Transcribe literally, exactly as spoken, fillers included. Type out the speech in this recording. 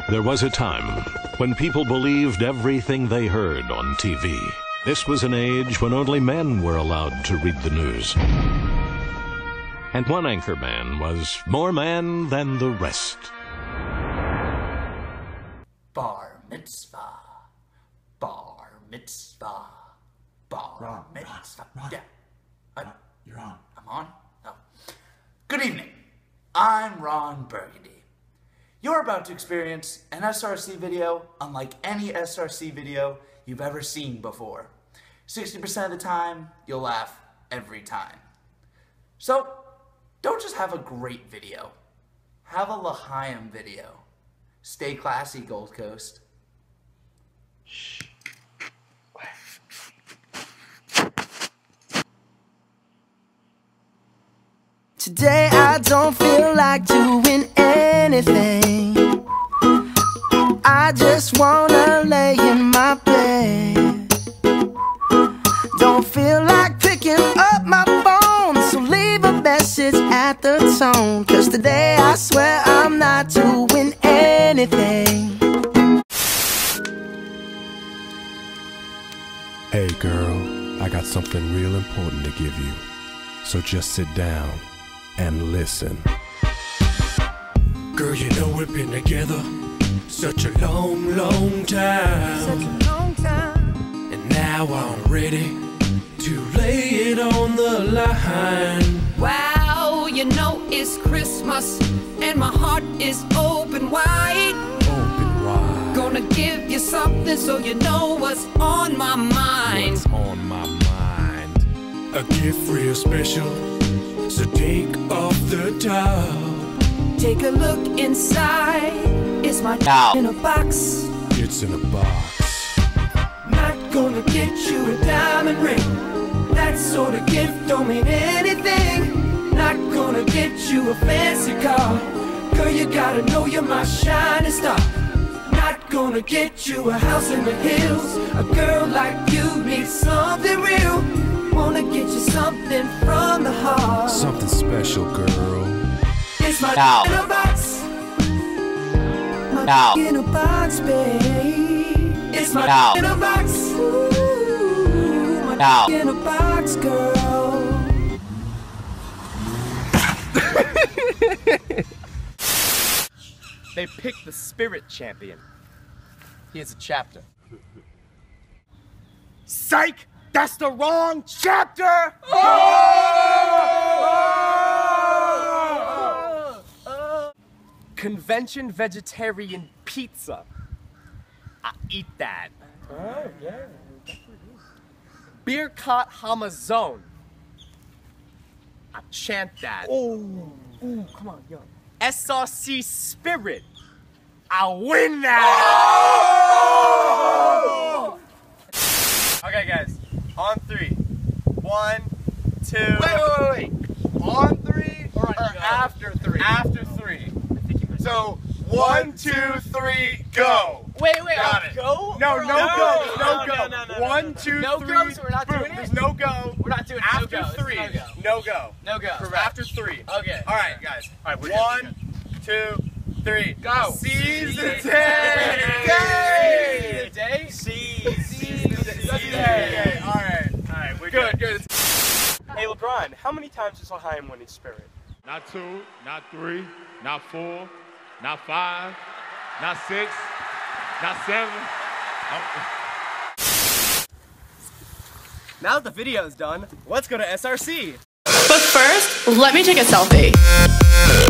There was a time when people believed everything they heard on T V. This was an age when only men were allowed to read the news. And one anchor man was more man than the rest. Bar mitzvah. Bar mitzvah. Bar Ron, mitzvah. Ron, Ron. Yeah. I, Ron, you're on. I'm on? Oh. Good evening. I'm Ron Burgundy. You're about to experience an S R C video unlike any S R C video you've ever seen before. sixty percent of the time, you'll laugh every time. So, don't just have a great video. Have a L'Chaim video. Stay classy, Gold Coast. Shh. Today I don't feel like doing anything. I just wanna lay in my bed. Don't feel like picking up my phone, so leave a message at the tone. Cause today I swear I'm not doing anything. Hey girl, I got something real important to give you. So just sit down and listen. Girl, you know we've been together such a long, long time. Such a long time. And now I'm ready to lay it on the line. Wow, you know it's Christmas and my heart is open wide. Open wide. Gonna give you something so you know what's on my mind. What's on my mind? A gift real special, so take off the top. Take a look inside. It's my Ow. in a box. It's in a box. Not gonna get you a diamond ring. That sort of gift don't mean anything. Not gonna get you a fancy car. Girl, you gotta know you're my shining star. Not gonna get you a house in the hills. A girl like you needs something real. Wanna get you something from the heart. Something special, girl. It's my Ow. in a box. My Ow. in a box, babe. It's my Ow. in a box. Ooh, my Ow. in a box, girl. They picked the Spirit Champion. He has a chapter. Psych! That's the wrong chapter! Oh! Oh! Convention vegetarian pizza. I eat that. Oh, yeah. Beer cot Hamazon. I chant that. Oh, ooh, come on, yo. S R C Spirit. I win that! Oh! Okay, guys. On three. One, two. Wait, wait, wait, wait. On three or, or after three? After three. So, one, two, three, go. Wait, wait, Got it. go? No, no, no, no go. No, No, no, go. no, no, One, no, two, no three. go, so we're not boom. doing it? There's no go. We're not doing it. After No go. three. No go. No go. No go. Correct. After three. Okay. All right, guys. All right, we're good, One, two, three. Go. Seize the Seize the day. day. Seize the day. Seize. Seize the day. All right. All right. We're good. Good. Hey, LeBron, how many times does L'Chaim win his Spirit? Not two, not three, not four, not five, not six, not seven. Now that the video's done, let's go to S R C. But first, let me take a selfie.